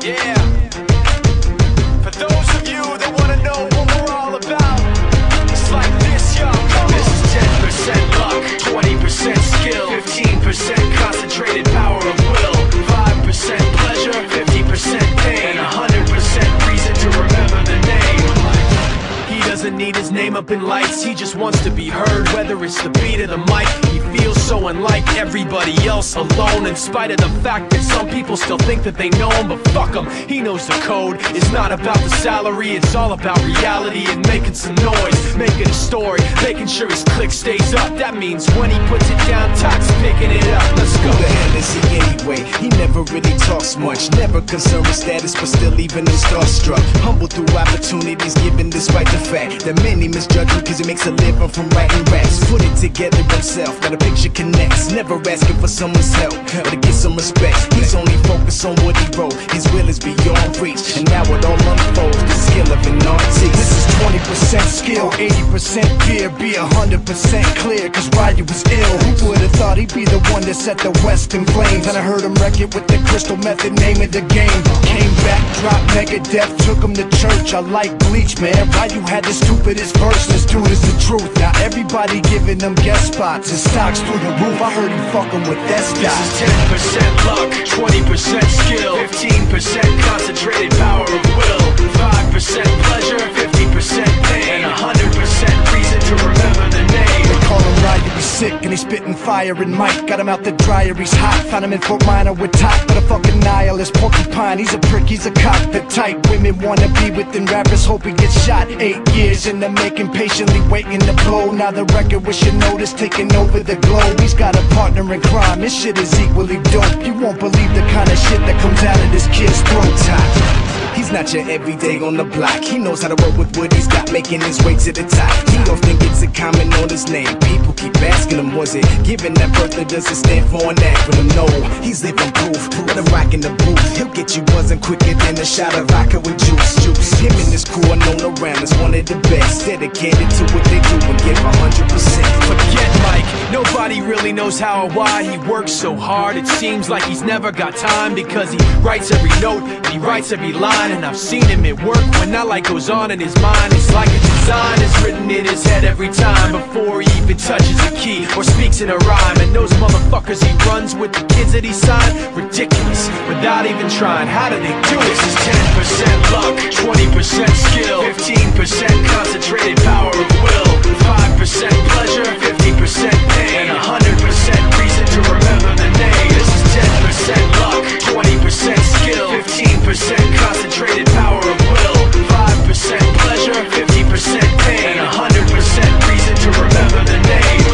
Yeah. For those of you that wanna know what we're all about, it's like this, y'all. This is 10% luck, 20% skill, 15% concentrated power of will, 5% pleasure, 50% pain, and 100% reason to remember the name. He doesn't need his name up in lights, he just wants to be heard, whether it's the beat of the mic. He feels so unlike everybody else, alone, in spite of the fact that some people still think that they know him. But fuck him, he knows the code. It's not about the salary, it's all about reality and making some noise, making a story, making sure his click stays up. That means when he puts it down, Tox picking it up. Let's go. Who the hell is he anyway? He never really talks much, never concerned with status, but still leaving him starstruck. Humble through opportunities, given despite the fact that many misjudge him cause he makes a living from writing raps. Put it together himself, got a picture connects, never asking for someone's help or to get some respect. He's only focused on what he wrote, his will is beyond reach, and now it all unfolds, the skill of an artist. This is 20% skill, 80% fear, be 100% clear, cause Ryu was ill. Who would've thought he'd be the one that set the West in flames? And I heard him wreck it with the Crystal Method, name of the game. Came back, dropped Megadeth, took him to church. I like Bleach, man, Ryu had the stupidest verse, this dude is the truth. Now everybody giving them guest spots and stocks through the roof. I heard he fucking with that stock. This is 10% luck, 20% skill, 15% concentrated power of will, 5% pleasure, 50% pain, and 100% reason to remember the name. They call him Ryu, he's sick and he's spitting fire and Mike got him out the dryer, he's hot. Found him in Fort Minor with top, but a fucking nihilist porcupine. He's a prick, he's a cock, the type women wanna be within rappers, hope he gets shot. 8 years in the making, patiently waiting to blow. Now the record with your notice taking over the globe. He's got a partner in crime, his shit is equally dope. You won't believe the kind of shit that comes out of this kid's throat. He's not your everyday on the block. He knows how to work with what he's got, making his way to the top. He don't think it's a comment on his name. People keep asking him, was it given that birth, or does it stand for an acronym? No, he's living proof. Let him rock in the booth. He'll get you buzzing quicker than a shot of vodka with juice. Him and his crew are known around as one of the best, dedicated to what they do and give 100%. Forget Mike, nobody really knows how or why he works so hard. It seems like he's never got time, because he writes every note and he writes every line. And I've seen him at work when that light goes on in his mind. It's like a design is written in his head every time, before he even touches a key or speaks in a rhyme. And those motherfuckers he runs with, the kids that he signed, ridiculous, without even trying. How do they do this? This is 10% luck, 20% skill, 15% concentrated power of will, 5% pleasure, 50% pain, and 100% reason to remember the name. This is 10% luck, 20% skill, 15% concentrated power of will, 5% pleasure, 50% pain, and 100% reason to remember the name.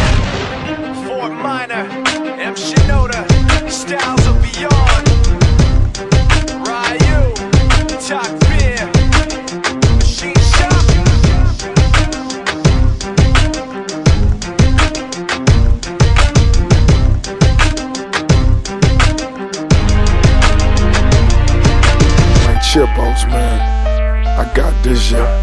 Fort Minor, M. Shinoda, Styles of Beyond, Ryu, Talk Beer, Machine Shop. Chipos, man, I got this, yeah.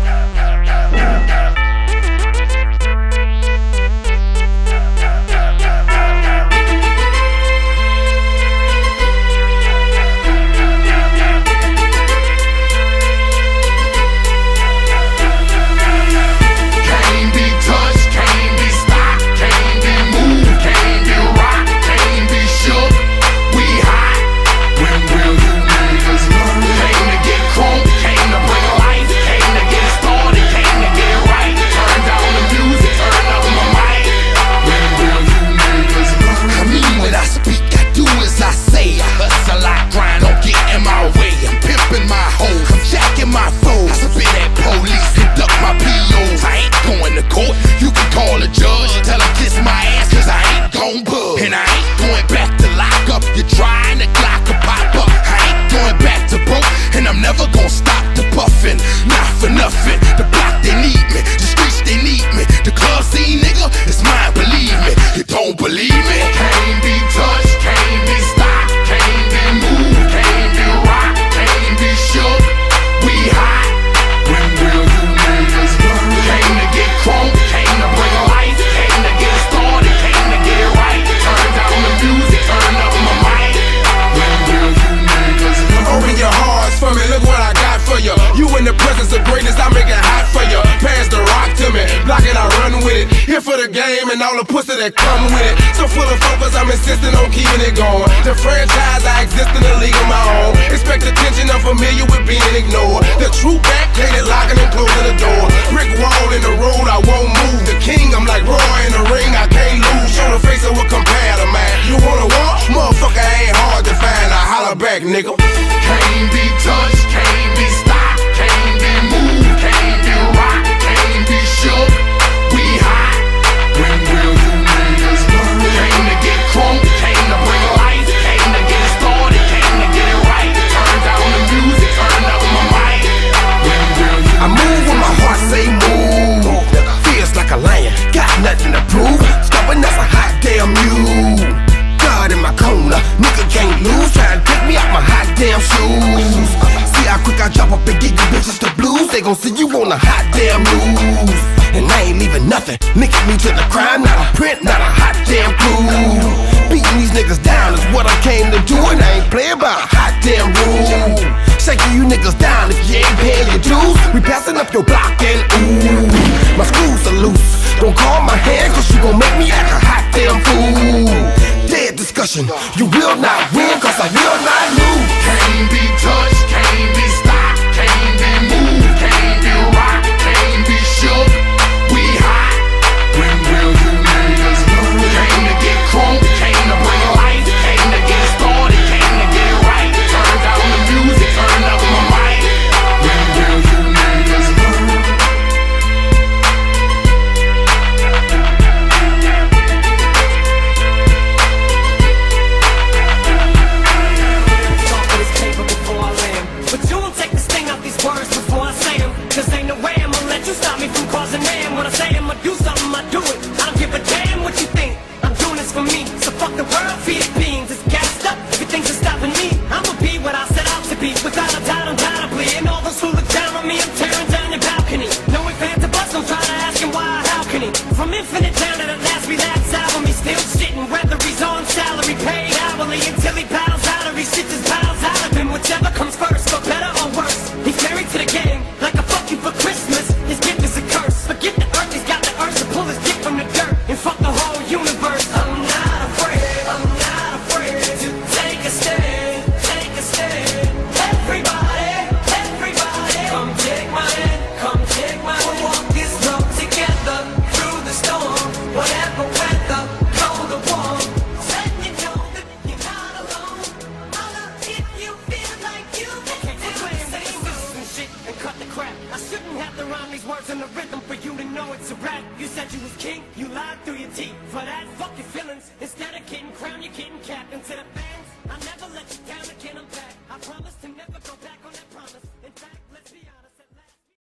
Came to get crunk, came to bring life, came to get started, came to get and all the pussy that come with it. So full of focus, I'm insisting on keeping it going. The franchise, I exist in a league of my own. Expect attention, I'm familiar with being ignored. The true back, plated locking and closing the door. Brick wall in the road, I won't move. The king, I'm like Roy in the ring, I can't lose. Show the face of what compare to man. You wanna walk? Motherfucker ain't hard to find. I holler back, nigga. Can't be touched, can't be stopped, can't be moved, can't be rocked, can't be shook. We hot. When will you niggas learn? Came to get crunk, came to bring life, came to get it started, came to get it right. Turn down the music, turn up my mic. When will you I move when my heart say move. Feels like a lion, got nothing to prove. Stubborn as a hot damn mule. God in my corner, nigga can't lose. Trying to take me out my hot damn shoes. See how quick I drop up and get you bitches the blues. They gon' see you on a hot damn news. And I ain't leaving nothing, linking me to the crime. Not a print, not a hot damn clue. Beating these niggas down is what I came to do. And I ain't playing by a hot damn rule. Shaking you niggas down if you ain't paying your dues. We passing up your block and ooh, my screws are loose. Don't call my hand cause you gon' make me act a hot damn fool. Dead discussion, you will not win cause I will not lose. Can't be touched, can't be stopped, can't be moved, can't be rocked, can't be shook. We hot. When will you niggas learn? Came to get crunk, came to bring life, came to get it started, came to get it right. Turn down the music, turn up my mic. When will you niggas learn? Cause ain't no way I'ma let you stop me from causing man. When I say I'ma do something, I do it. I don't give a damn what you think. I'm doing this for me. So fuck the world, feed it beans. It's gassed up, everything's just stopping me. I'ma be what I set out to be, without a doubt, undoubtedly. And all those who look down on me, I'm tearing down your balcony. No ifs, ands, or buts, don't try to ask him why or how can he. From infinite down to the last relapse album, he's still shitting. Whether he's on salary, paid hourly, until he bows out or he shit his bowels out of him. Whichever comes first, for better or worse. He's married to the game, like a fuck you for Christmas. His gift is a curse. Forget the earth, he's got the urge to pull his dick from the dirt and fuck the whole universe. I'm not afraid to take a stand, take a stand. Everybody, come take my hand, come take my hand. We'll walk this road together through the storm, whatever weather, cold or warm. Let you know that you're not alone. Holla if you feel like you can say some shit and cut the crap. I shouldn't have to rhyme these words in the rhythm for you to know it's a rap. You said you was king, you lied through your teeth. For that, fuck your